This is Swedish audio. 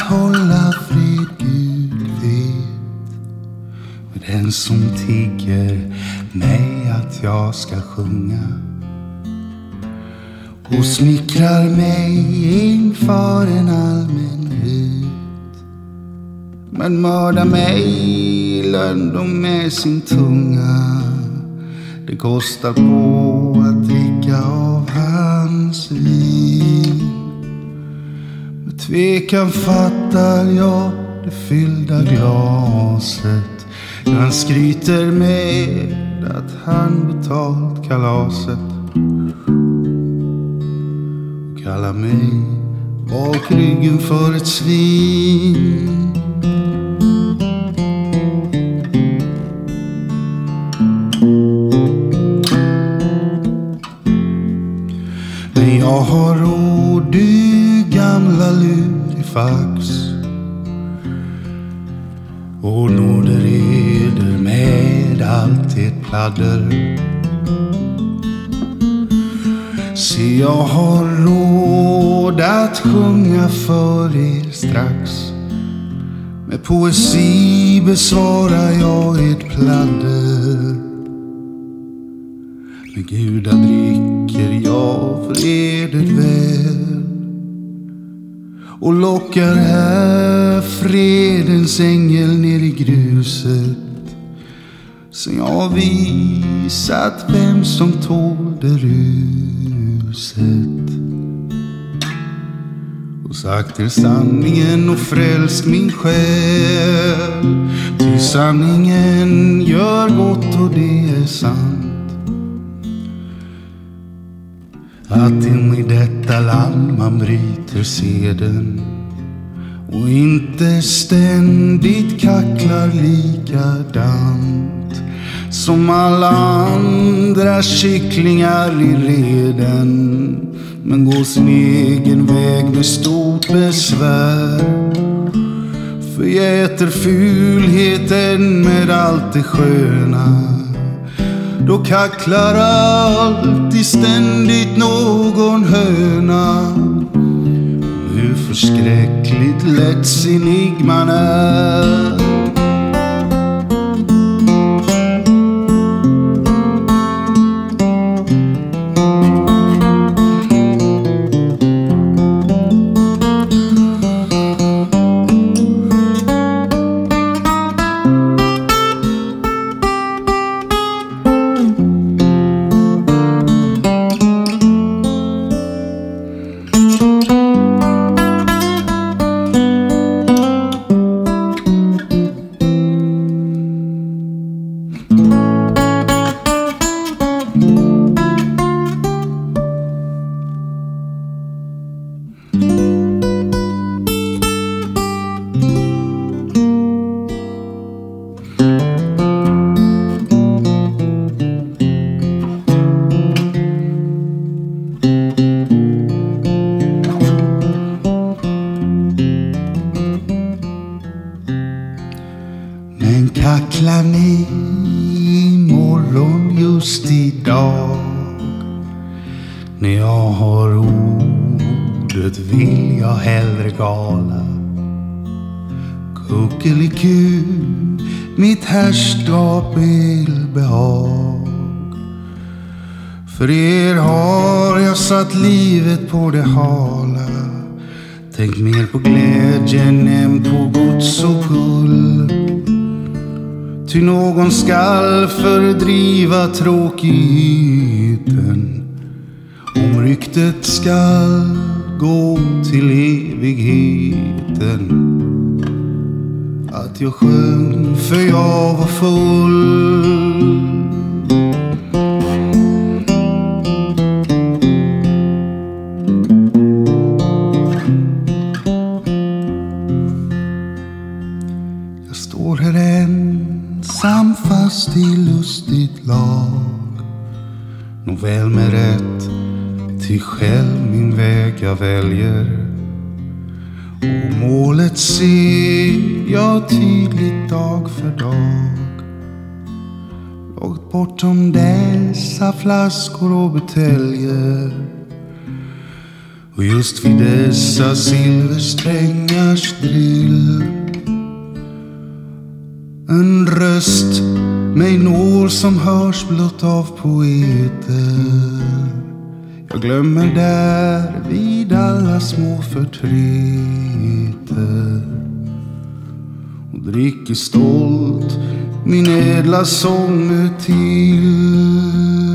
hålla fred, Gud vet. Med den som tigger mig att jag ska sjunga och smickrar mig inför en allmänhet, men mördar mig i löndom med sin tunga. Det kostar på att dricka av hans vin. Med tvekan fattar jag det fyllda glaset. Han skryter med att han betalt kalaset och kallar mig bak ryggen för ett svin. Men jag har råd, du gamla lurifax, och nåder eder med allt ert pladder. Se, jag har råd att sjunga för er strax. Med poesi besvarar jag ert pladder. Med Guda dricker jag för eder väl och lockar här fredens ängel ner i gruset. Så jag har visat vem som tål det ruset och sagt er sanningen och frälst min själ. Ty sanningen gör gott och det är sant, att in i detta land man bryter seden och inte ständigt kacklar likadant som alla andra kycklingar i reden, men går sin egen väg med stort besvär. För jag äter fulheten med allt det sköna. Då kacklar alltid ständigt någon höna. Hur förskräckligt lättsinnig man är. Men kacklar ni imorgon just idag, när jag har ordet vill jag hellre gala. Kuckeliku, mitt herrskap vill behag. För er har jag satt livet på det hala. Tänk mer på glädjen än på gods och guld. Ty någon skall fördriva tråkigheten, om ryktet skall gå till evigheten. Att jag sjöng för jag var full. Jag står här ensam fast i lustigt lag, nog väl med rätt, till själv min väg jag väljer. Och målet ser jag tydligt dag för dag, långt bortom dessa flaskor och buteljer. Och just vid dessa silversträngars drill en röst mig når som hörs blott av poeter. Jag glömmer där vid alla små förtreter och dricker stolt min ädla sång till.